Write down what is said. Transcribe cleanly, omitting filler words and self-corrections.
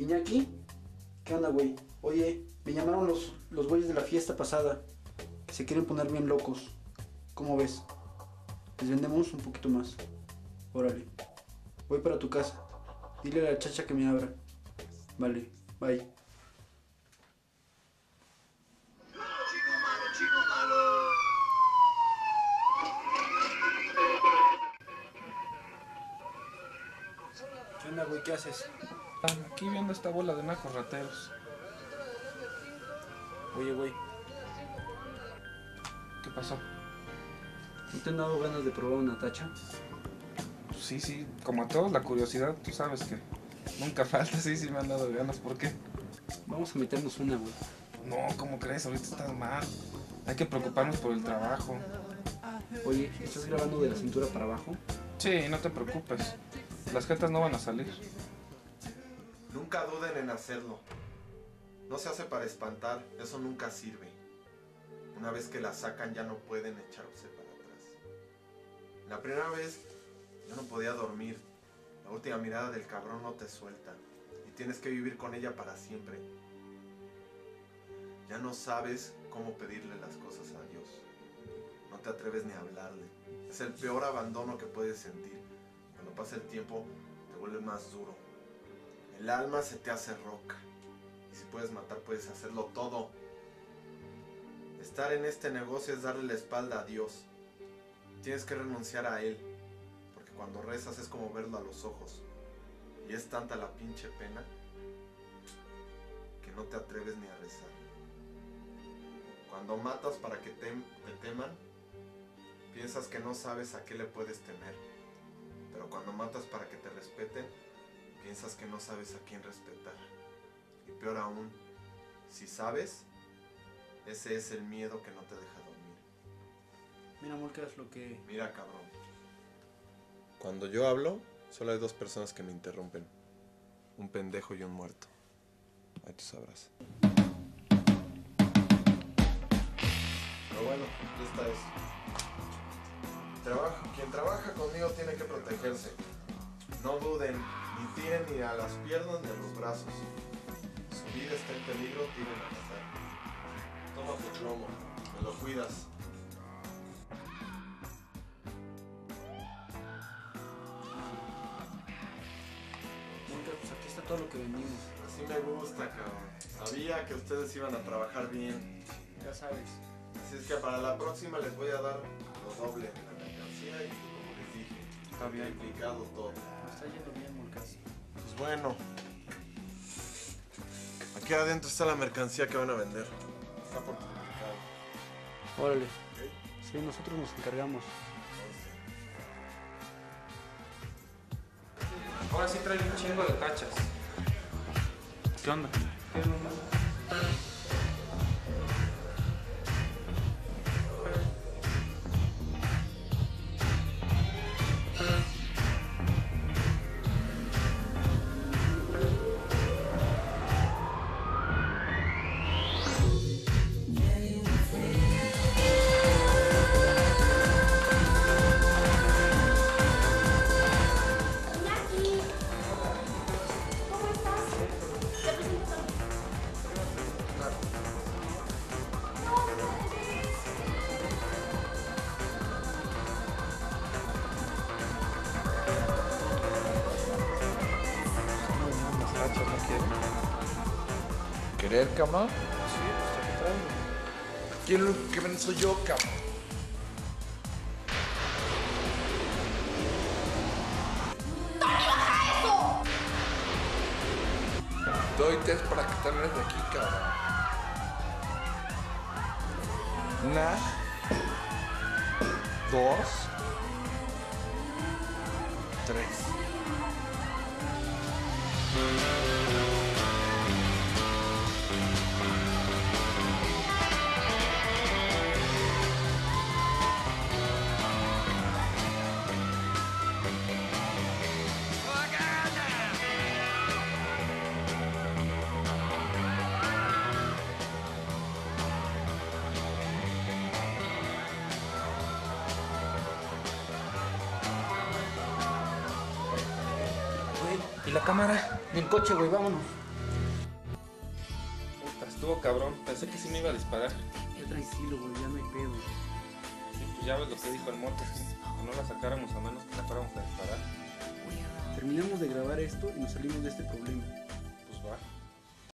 ¿Iñaki? ¿Qué onda, güey? Oye, me llamaron los güeyes de la fiesta pasada, que se quieren poner bien locos. ¿Cómo ves? Les vendemos un poquito más. Órale. Voy para tu casa. Dile a la chacha que me abra. Vale, bye. ¿Qué onda, güey? ¿Qué haces? Aquí viendo esta bola de nacos rateros. Oye, güey, ¿Qué pasó? ¿no te han dado ganas de probar una tacha? Pues sí, como a todos, la curiosidad, tú sabes que nunca falta, sí me han dado ganas. ¿Por qué? Vamos a meternos una, güey. No, ¿cómo crees? Ahorita estás mal. Hay que preocuparnos por el trabajo. Oye, ¿estás grabando de la cintura para abajo? Sí, no te preocupes. Las jetas no van a salir. Nunca duden en hacerlo. No se hace para espantar, eso nunca sirve. Una vez que la sacan ya no pueden echarse para atrás. La primera vez yo no podía dormir. La última mirada del cabrón no te suelta. Y tienes que vivir con ella para siempre. Ya no sabes cómo pedirle las cosas a Dios. No te atreves ni a hablarle. Es el peor abandono que puedes sentir. Cuando pasa el tiempo te vuelves más duro. El alma se te hace roca. Y si puedes matar, puedes hacerlo todo. Estar en este negocio es darle la espalda a Dios. Tienes que renunciar a Él. Porque cuando rezas es como verlo a los ojos. Y es tanta la pinche pena que no te atreves ni a rezar. Cuando matas para que te teman, piensas que no sabes a qué le puedes temer. Pero cuando matas para que te respeten, piensas que no sabes a quién respetar. Y peor aún, si sabes, ese es el miedo que no te deja dormir. Mira, amor, ¿qué es lo que...? Mira, cabrón. Cuando yo hablo, solo hay dos personas que me interrumpen. Un pendejo y un muerto. Ahí tú sabrás. Pero bueno, esta es. Quien trabaja conmigo tiene que protegerse. No duden, ni tiren ni a las piernas ni a los brazos. Su vida está en peligro, tiren a matar. Toma tu plomo, me lo cuidas. Mónica, pues aquí está todo lo que vendimos. Así me gusta, cabrón. Sabía que ustedes iban a trabajar bien. Ya sabes. Así es que para la próxima les voy a dar lo doble de la mercancía y como les dije, está bien implicado todo. Me está yendo bien, Molcas. Pues bueno, aquí adentro está la mercancía que van a vender. Está por publicado. Órale. ¿Ok? Sí, nosotros nos encargamos. Ahora sí trae un chingo de tachas. ¿Qué onda? ¿Qué onda? Iñaki, ¿cómo estás? Te presento a No puedes. Unas tachas, no quiero. ¿Querer, cabrón? Sí, pues te traigo. ¿Quién lo que ven soy yo, cabrón? Doy test para que te largues de aquí, cabrón. Una, dos, tres. Güey, ¿y la cámara? Del coche, güey, vámonos. estuvo cabrón. Pensé que sí me iba a disparar. Ya tranquilo, güey, ya no hay pedo. Sí, pues ya ves lo que dijo el moto, sí. Que no la sacáramos a menos que la fuéramos a disparar. Terminamos de grabar esto y nos salimos de este problema. Pues va.